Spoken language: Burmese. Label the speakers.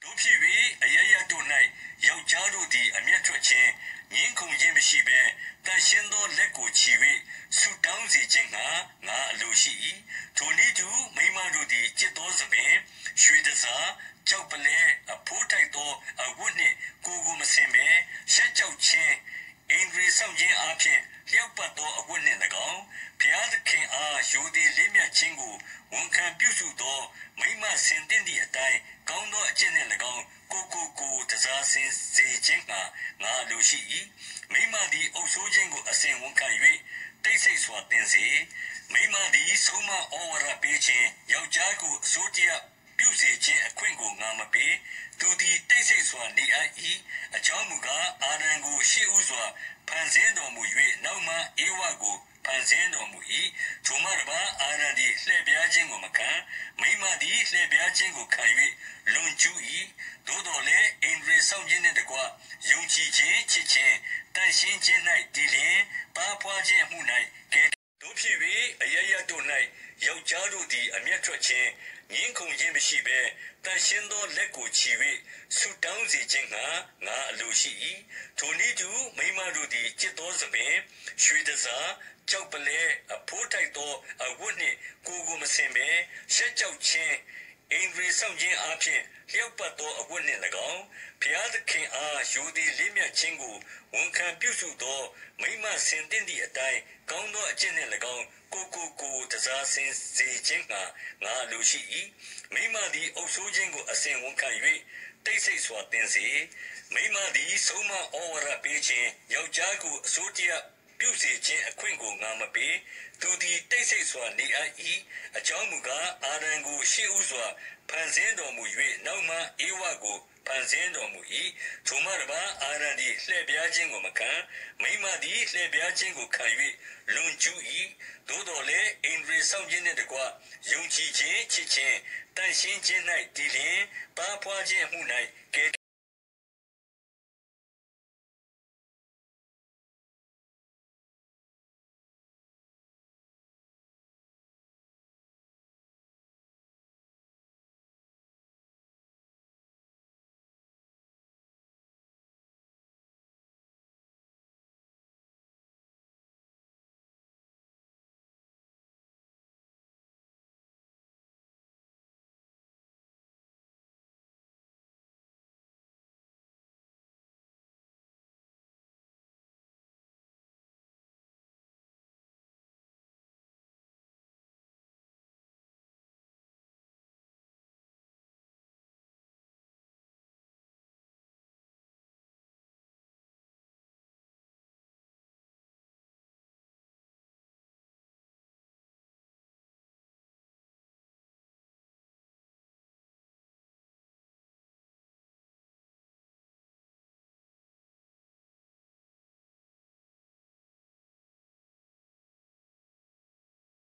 Speaker 1: တို့ဖြစ်၍အရရတို့၌ယောက်ျားတို့သည်အမျက်ထွက်ခြင်းငင်းခုန်ခြင်းမရှိဘဲတန်ရှင်းသောလက်ကိုချီ၍ဆူတောင်းစေခြင်းငါအလိုရှိ၏ထိုနည်းတူမိမတို့သည်จิตသောသပင်ရွှေတစားကြောက်ပလဲအဖိုးထိုက်သောအဝတ်နှင့်ကိုမစင်ဘဲရှက်ကြောက်ခြင်းအိန္ဒြေဆောင်ခြင်းအပြင်လျှောက်ပတ်သောအဝတ်နှင့်၎င်းဘုရားသခင်အားရိုသေလေးမြတ်ခြင်းကိုဝန်ခံပြုစုသောမိမဆင်သင့်သည့်အတိုင်းကောင်းသောအကျင့်နှင့်၎င်းကိုတစားစင်စေခြင်းငါလိုရှိ၏မိမသည်အုပ်ဆိုးခြင်းကိုအစဉ်ဝန်ခံ၍တိတ်ဆိတ်စွာသင်စေမိမသည်ဆုံးမဩဝါဒပေးခြင်းယောက်ျားကိုအစိုးတရားပြုစေခြင်းအခွင့်ကိုငါမပေးသူသည်တိတ်ဆိတ်စွာနေအပ်၏အကြောင်းမူကားအာရန်ကိုရှေ့ဥစွာဖန်ဆင်းတော်မူ၍နောက်မှဧဝကိုဖန်ဆင်းတော်မူ၏ထိုမှတပါအာရန်သည်လှည့်ပြားခြင်းကိုမခံမိမသည်လှည့်ပြားခြင်းကိုခံ၍လွန်ကျူး၏သို့တော်လည်းအိန္ဒြေဆောင်ခြင်းနှင့်တကွယုံကြည်ခြင်းချစ်ခြင်းတန်ရှင်းခြင်း၌တည်လျင်ပါဖွားခြင်းအမှု၌ကဲတို့ဖြစ်၍အရရတို့၌ယောက်ျားတို့သည်အမျက်ထွက်ခြင်းငင်းခုန်ခြင်းမရှိဘဲတန်ရှင်းသောလက်ကိုချီ၍ဆူတောင်းစေခြင်းငါအလိုရှိ၏ထိုနည်းတူမိမတို့သည်จิตသောသပင်ရွှေတစားကြောက်ပလဲအဖိုးထိုက်သောအဝတ်နှင့်ကိုမစင်ဘဲရှက်ကြောက်ခြင်းအိန္ဒြေဆောင်ခြင်းအပြင်လျှောက်ပတ်သောအဝတ်နှင့်၎င်းဘုရားသခင်အားရိုသေလေးမြတ်ခြင်းကိုဝန်ခံပြုစုသောမိမဆင်သင့်သည့်အတိုင်းကောင်းသောအကျင့်နှင့်၎င်းကိုတစားစင်စေခြင်းငါလိုရှိ၏မိမသည်အုပ်ဆိုးခြင်းကိုအစဉ်ဝန်ခံ၍တိတ်ဆိတ်စွာသင်စေမိမသည်ဆုံးမဩဝါဒပေးခြင်းယောက်ျားကိုအစိုးတရားပြုစေခြင်းအခွင့်ကိုငါမပေးသူသည်တိတ်ဆိတ်စွာနေအပ်၏အကြောင်းမူကားအာရန်ကိုရှေ့ဥစွာဖန်ဆင်းတော်မူ၍နောက်မှဧဝကိုဖန်ဆင်းတော်မူ၏ထိုမှတပါအာရန်သည်လှည့်ပြားခြင်းကိုမခံမိမသည်လှည့်ပြားခြင်းကိုခံ၍လွန်ကျူး၏သို့တော်လည်းအိန္ဒြေဆောင်ခြင်းနှင့်တကွယုံကြည်ခြင်းချစ်ခြင်းတန်ရှင်းခြင်း၌တည်လျင်ပါဖွားခြင်းအမှု၌ကဲ